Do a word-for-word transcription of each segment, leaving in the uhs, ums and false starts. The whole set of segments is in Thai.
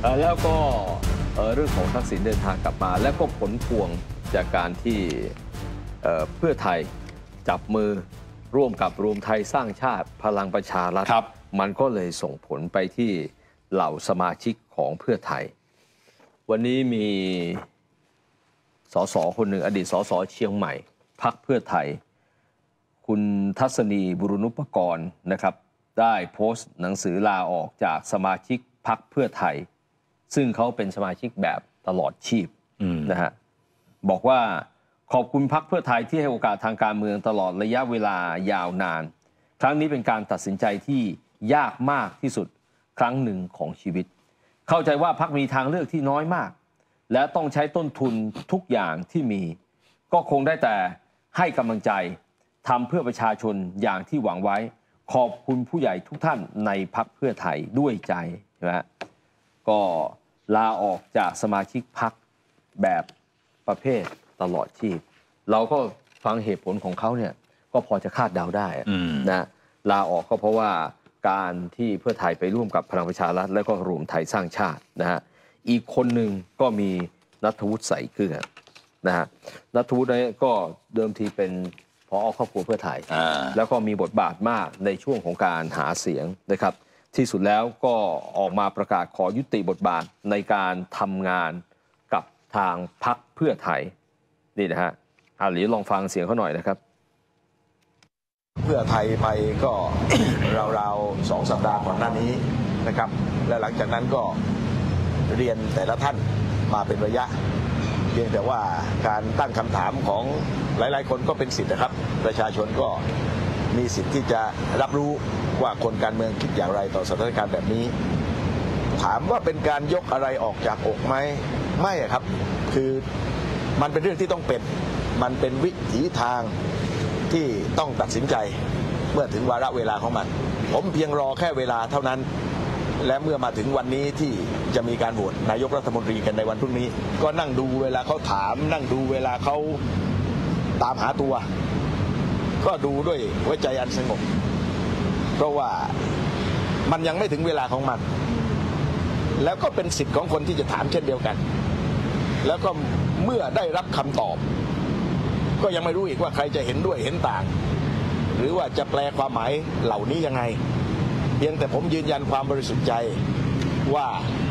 แล้วก็เรื่องของทักษิณเดินทางกลับมาและก็ผลพวงจากการที่เพื่อไทยจับมือร่วมกับรวมไทยสร้างชาติพลังประชารัฐมันก็เลยส่งผลไปที่เหล่าสมาชิกของเพื่อไทยวันนี้มีสสคนหนึ่งอดีตสสเชียงใหม่พรรคเพื่อไทยคุณทัศนีบุรุณุปกรณ์นะครับได้โพสต์หนังสือลาออกจากสมาชิกพรรคเพื่อไทยซึ่งเขาเป็นสมาชิกแบบตลอดชีพนะฮะบอกว่าขอบคุณพรรคเพื่อไทยที่ให้โอกาสทางการเมืองตลอดระยะเวลายาวนานครั้งนี้เป็นการตัดสินใจที่ยากมากที่สุดครั้งหนึ่งของชีวิตเข้าใจว่าพรรคมีทางเลือกที่น้อยมากและต้องใช้ต้นทุนทุกอย่างที่มีก็คงได้แต่ให้กำลังใจทำเพื่อประชาชนอย่างที่หวังไว้ขอบคุณผู้ใหญ่ทุกท่านในพรรคเพื่อไทยด้วยใจใช่ไหมก็ลาออกจากสมาชิกพรรคแบบประเภทตลอดชีพเราก็ฟังเหตุผลของเขาเนี่ยก็พอจะคาดเดาได้นะลาออกก็เพราะว่าการที่เพื่อไทยไปร่วมกับพลังประชารัฐและก็รวมไทยสร้างชาตินะฮะอีกคนหนึ่งก็มีณัฐวุฒิ ใส่เกลือนะฮะณัฐวุฒิเนี่ยก็เดิมทีเป็นผอ.ครอบครัวเพื่อไทยแล้วก็มีบทบาทมากในช่วงของการหาเสียงนะครับที่สุดแล้วก็ออกมาประกาศขอยุติบทบาทในการทำงานกับทางพรรคเพื่อไทยนี่นะฮะอาหลีลองฟังเสียงเขาหน่อยนะครับเพื่อไทยไปก็ ราวๆสองสัปดาห์ก่อนหน้านี้นะครับและหลังจากนั้นก็เรียนแต่ละท่านมาเป็นระยะเพียงแต่ว่าการตั้งคำถามของหลายๆคนก็เป็นสิทธิ์นะครับประชาชนก็มีสิทธิ์ที่จะรับรู้ว่าคนการเมืองคิดอย่างไรต่อสถานการณ์แบบนี้ถามว่าเป็นการยกอะไรออกจากอกไหมไม่ครับคือมันเป็นเรื่องที่ต้องเป็นมันเป็นวิถีทางที่ต้องตัดสินใจเมื่อถึงวาระเวลาของมันผมเพียงรอแค่เวลาเท่านั้นและเมื่อมาถึงวันนี้ที่จะมีการโหวตนายกรัฐมนตรีกันในวันพรุ่งนี้ก็นั่งดูเวลาเขาถามนั่งดูเวลาเขาตามหาตัวก็ดูด้วยหัวใจอันสงบเพราะว่ามันยังไม่ถึงเวลาของมันแล้วก็เป็นสิทธิ์ของคนที่จะถามเช่นเดียวกันแล้วก็เมื่อได้รับคำตอบก็ยังไม่รู้อีกว่าใครจะเห็นด้วยเห็นต่างหรือว่าจะแปลความหมายเหล่านี้ยังไงเพียงแต่ผมยืนยันความบริสุทธิ์ใจว่า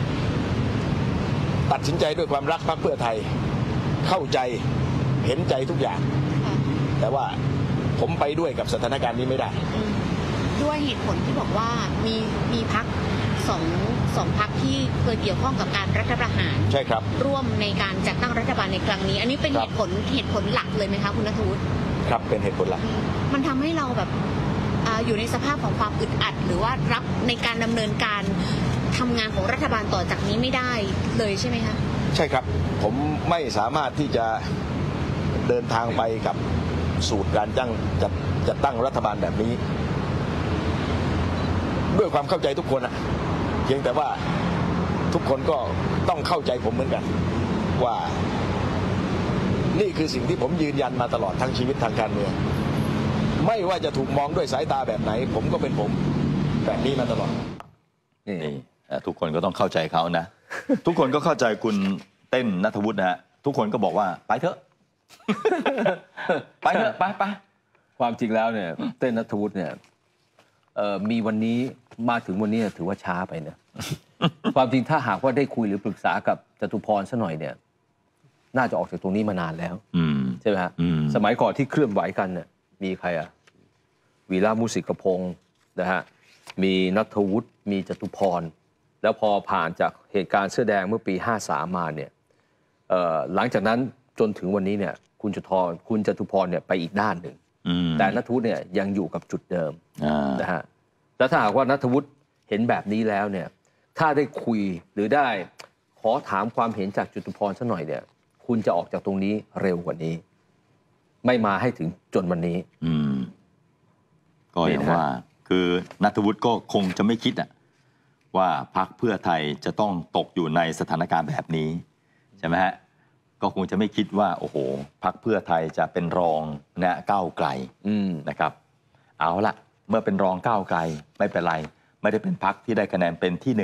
ตัดสินใจด้วยความรักพรรคเพื่อไทยเข้าใจเห็นใจทุกอย่างแต่ว่าผมไปด้วยกับสถานการณ์นี้ไม่ได้ด้วยเหตุผลที่บอกว่ามีมีพรรคสองสองพรรคที่เคยเกี่ยวข้องกับการรัฐประหารใช่ครับร่วมในการจัดตั้งรัฐบาลในครั้งนี้อันนี้เป็นเหตุผลเหตุผลหลักเลยไหมคะคุณณัฐวุฒิครับเป็นเหตุผลหลักมันทำให้เราแบบอยู่ในสภาพของความอึดอัดหรือว่ารับในการดำเนินการทำงานของรัฐบาลต่อจากนี้ไม่ได้เลยใช่ไหมคะใช่ครับผมไม่สามารถที่จะเดินทางไปกับสูตรการจัดจัดจัดตั้งรัฐบาลแบบนี้ด้วยความเข้าใจทุกคนอะเพียงแต่ว่าทุกคนก็ต้องเข้าใจผมเหมือนกันว่านี่คือสิ่งที่ผมยืนยันมาตลอดทั้งชีวิตทางการเมืองไม่ว่าจะถูกมองด้วยสายตาแบบไหนผมก็เป็นผมแบบนี้มาตลอดนี่ทุกคนก็ต้องเข้าใจเขานะ ทุกคนก็เข้าใจคุณเต้นณัฐวุฒินะฮะทุกคนก็บอกว่าไปเถอะ ไปเถอะไปไปความจริงแล้วเนี่ยเต้นณัฐวุฒิเนี่ยมีวันนี้มาถึงวันนี้ถือว่าช้าไปนะ ความจริงถ้าหากว่าได้คุยหรือปรึกษากับจตุพรซะหน่อยเนี่ยน่าจะออกจากตรงนี้มานานแล้วใช่ไหมฮะสมัยก่อนที่เคลื่อนไหวกันเนี่ยมีใครอะวีระมุสิกพงศ์นะฮะมีณัฐวุฒิมีจตุพรแล้วพอผ่านจากเหตุการณ์เสื้อแดงเมื่อปีห้าสามมาเนี่ยหลังจากนั้นจนถึงวันนี้เนี่ยคุณจตุพรคุณจตุพรเนี่ยไปอีกด้านหนึ่งแต่ณัฐวุฒิเนี่ยยังอยู่กับจุดเดิมนะฮะแล้วถ้าหากว่าณัฐวุฒิเห็นแบบนี้แล้วเนี่ยถ้าได้คุยหรือได้ขอถามความเห็นจากจตุพรสักหน่อยเนี่ยคุณจะออกจากตรงนี้เร็วกว่านี้ไม่มาให้ถึงจนวันนี้อืมก็อย่างว่าคือณัฐวุฒิก็คงจะไม่คิดอะว่าพรรคเพื่อไทยจะต้องตกอยู่ในสถานการณ์แบบนี้ใช่ไหมฮะก็คงจะไม่คิดว่าโอ้โหพรรคเพื่อไทยจะเป็นรองนะก้าวไกลนะครับเอาละเมื่อเป็นรองก้าวไกลไม่เป็นไรไม่ได้เป็นพรรคที่ได้คะแนนเป็นที่หนึ่ง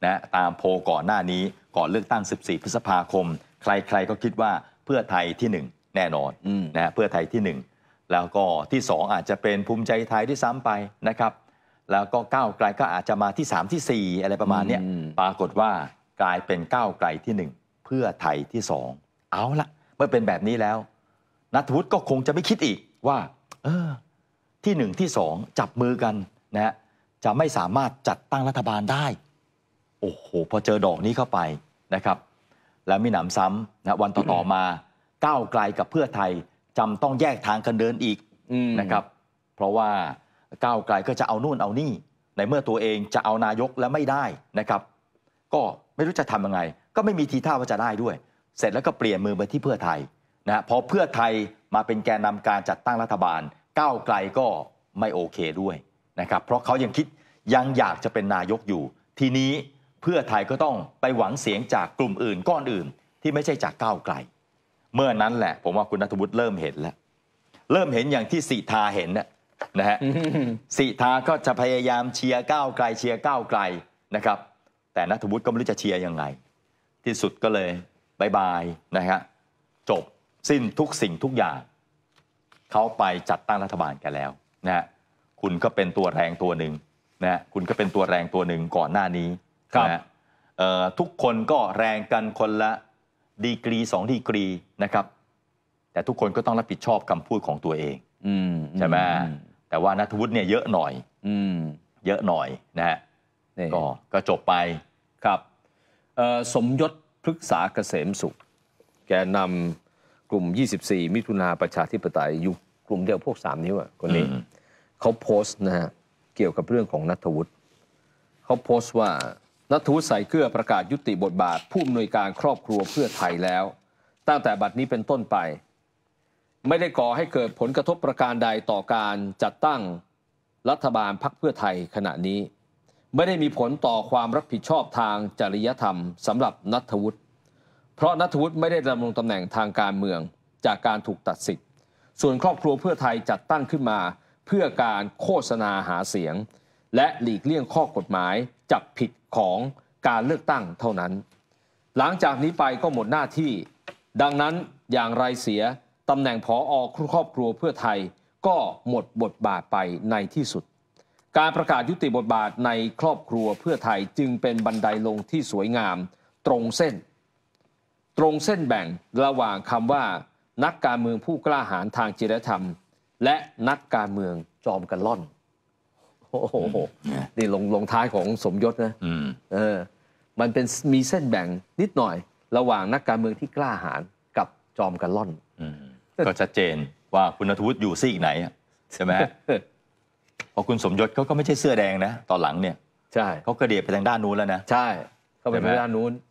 นะตามโพลก่อนหน้านี้ก่อนเลือกตั้งสิบสี่พฤษภาคมใครๆก็คิดว่าเพื่อไทยที่หนึ่งแน่นอนนะเพื่อไทยที่หนึ่งแล้วก็ที่สองอาจจะเป็นภูมิใจไทยที่ซ้ำไปนะครับแล้วก็ก้าวไกลก็อาจจะมาที่สามที่สี่อะไรประมาณนี้ปรากฏว่ากลายเป็นก้าวไกลที่หนึ่งเพื่อไทยที่สองเอาละเมื่อเป็นแบบนี้แล้วณัฐวุฒิก็คงจะไม่คิดอีกว่าเออที่หนึ่งที่สองจับมือกันนะฮะจะไม่สามารถจัดตั้งรัฐบาลได้โอ้โหพอเจอดอกนี้เข้าไปนะครับแล้วมีหนำซ้ำนะวันต่อๆมาก้าวไกลกับเพื่อไทยจำต้องแยกทางกันเดินอีกนะครับเพราะว่าก้าวไกลก็จะเอานู่นเอานี่ในเมื่อตัวเองจะเอานายกแล้วไม่ได้นะครับก็ไม่รู้จะทำยังไงก็ไม่มีทีท่าว่าจะได้ด้วยเสร็จแล้วก็เปลี่ยนมือไปที่เพื่อไทยนะพอเพื่อไทยมาเป็นแกนนำการจัดตั้งรัฐบาลก้าวไกลก็ไม่โอเคด้วยนะครับเพราะเขายังคิดยังอยากจะเป็นนายกอยู่ทีนี้เพื่อไทยก็ต้องไปหวังเสียงจากกลุ่มอื่นก้อนอื่นที่ไม่ใช่จากก้าวไกลเมื่อนั้นแหละผมว่าคุณณัฐวุฒิเริ่มเห็นแล้วเริ่มเห็นอย่างที่สิทาเห็นนะนะฮะ สิทาก็จะพยายามเชียร์ก้าวไกลเชียร์ก้าวไกลนะครับแต่ณัฐวุฒิก็ไม่รู้จะเชียร์ยังไงที่สุดก็เลยบายบายนะฮะจบสิ้นทุกสิ่งทุกอย่างเขาไปจัดตั้งรัฐบาลกันแล้วนะฮะคุณก็เป็นตัวแรงตัวหนึ่งนะฮะคุณก็เป็นตัวแรงตัวหนึ่งก่อนหน้านี้นะฮะทุกคนก็แรงกันคนละดีกรีสองดีกรีนะครับแต่ทุกคนก็ต้องรับผิดชอบคำพูดของตัวเองใช่ไหมแต่ว่าณัฐวุฒิเนี่ยเยอะหน่อยเยอะหน่อยนะฮะก็ก็จบไปครับสมยศพฤกษาเกษมสุขแกนำกลุ่มยี่สิบสี่มิถุนาประชาธิปไตยอยู่กลุ่มเดียวพวกสามนิ้วอ่ะคนนี้เขาโพสต์นะฮะเกี่ยวกับเรื่องของณัฐวุฒิเขาโพสต์ว่าณัฐวุฒิใส่เกลือประกาศยุติบทบาทผู้อำนวยการครอบครัวเพื่อไทยแล้วตั้งแต่บัดนี้เป็นต้นไปไม่ได้ก่อให้เกิดผลกระทบประการใดต่อการจัดตั้งรัฐบาลพรรคเพื่อไทยขณะนี้ไม่ได้มีผลต่อความรับผิดชอบทางจริยธรรมสำหรับณัฐวุฒิเพราะณัฐวุฒิไม่ได้ดำรงตำแหน่งทางการเมืองจากการถูกตัดสิทธิ์ส่วนครอบครัวเพื่อไทยจัดตั้งขึ้นมาเพื่อการโฆษณาหาเสียงและหลีกเลี่ยงข้อกฎหมายจับผิดของการเลือกตั้งเท่านั้นหลังจากนี้ไปก็หมดหน้าที่ดังนั้นอย่างไรเสียตำแหน่งผอ.ครอบครัวเพื่อไทยก็หมดบทบาทไปในที่สุดการประกาศยุติบทบาทในครอบครัวเพื่อไทยจึงเป็นบันไดลงที่สวยงามตรงเส้นตรงเส้นแบ่งระหว่างคำว่านักการเมืองผู้กล้าหาญทางจริยธรรมและนักการเมืองจอมกันล่อนโอ้โหนี่ลงลงท้ายของสมยศนะเออมันเป็นมีเส้นแบ่งนิดหน่อยระหว่างนักการเมืองที่กล้าหาญกับจอมกันล่อนก็ชัดเจนว่าคุณณัฐวุฒิอยู่ซีกไหนใช่ไหมเพราะคุณสมยศเขาก็ไม่ใช่เสื้อแดงนะตอนหลังเนี่ยใช่เขากระเดียดไปทางด้านนู้นแล้วนะใช่เขาไปทางด้านนู้น